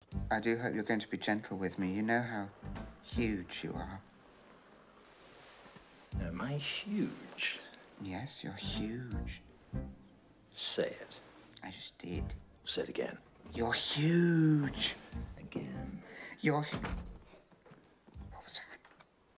I do hope you're going to be gentle with me. You know how huge you are. Am I huge? Yes, you're huge. Say it. I just did. Say it again. You're huge. Again. You're...